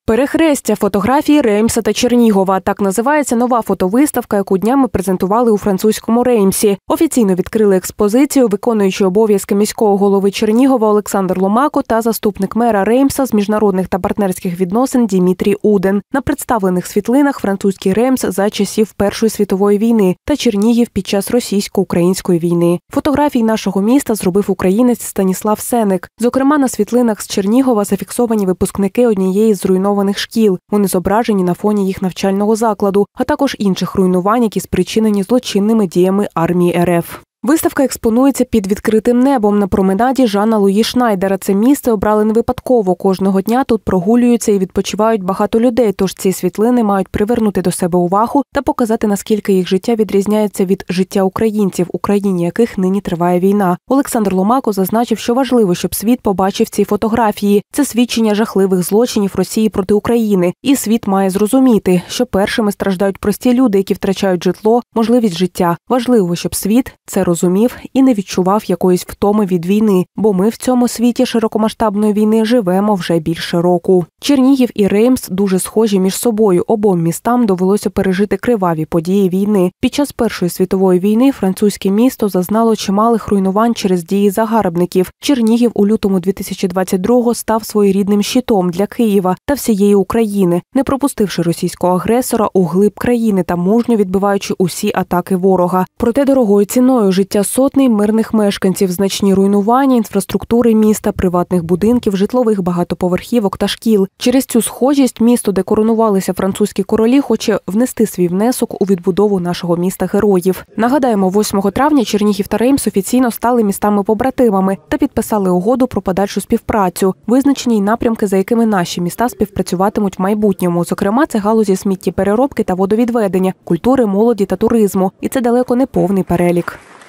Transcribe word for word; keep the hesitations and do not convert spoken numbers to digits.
Перехрестя, фотографії Реймса та Чернігова. Так називається нова фотовиставка, яку днями презентували у французькому Реймсі. Офіційно відкрили експозицію виконуючий обов'язки міського голови Чернігова Олександр Ломако та заступник мера Реймса з міжнародних та партнерських відносин Дімітрій Уден. На представлених світлинах французький Реймс за часів Першої світової війни та Чернігів під час російсько-української війни. Фотографії нашого міста зробив українець Станіслав Сеник. Зокрема, на світлинах з Чернігова зафіксовані випускники однієї з зруйнованих шкіл. Вони зображені на фоні їх навчального закладу, а також інших руйнувань, які спричинені злочинними діями армії ер еф. Виставка експонується під відкритим небом на променаді Жана Луї Шнайдера. Це місце обрали не випадково. Кожного дня тут прогулюються і відпочивають багато людей, тож ці світлини мають привернути до себе увагу та показати, наскільки їх життя відрізняється від життя українців, у країні яких нині триває війна. Олександр Ломако зазначив, що важливо, щоб світ побачив ці фотографії. Це свідчення жахливих злочинів Росії проти України. І світ має зрозуміти, що першими страждають прості люди, які втрачають житло, можливість життя. Важливо, щоб світ це розумів і не відчував якоїсь втоми від війни, бо ми в цьому світі широкомасштабної війни живемо вже більше року. Чернігів і Реймс дуже схожі між собою. Обом містам довелося пережити криваві події війни. Під час Першої світової війни французьке місто зазнало чималих руйнувань через дії загарбників. Чернігів у лютому дві тисячі двадцять другого став своєрідним щитом для Києва та всієї України, не пропустивши російського агресора у глиб країни та мужньо відбиваючи усі атаки ворога. Проте дорогою ціною життя сотень мирних мешканців, значні руйнування інфраструктури міста, приватних будинків, житлових багатоповерхівок та шкіл. Через цю схожість місто, де коронувалися французькі королі, хоче внести свій внесок у відбудову нашого міста-героїв. Нагадаємо, восьмого травня Чернігів та Реймс офіційно стали містами-побратимами та підписали угоду про подальшу співпрацю. Визначені й напрямки, за якими наші міста співпрацюватимуть в майбутньому. Зокрема, це галузі сміттєпереробки та водовідведення, культури, молоді та туризму. І це далеко не повний перелік.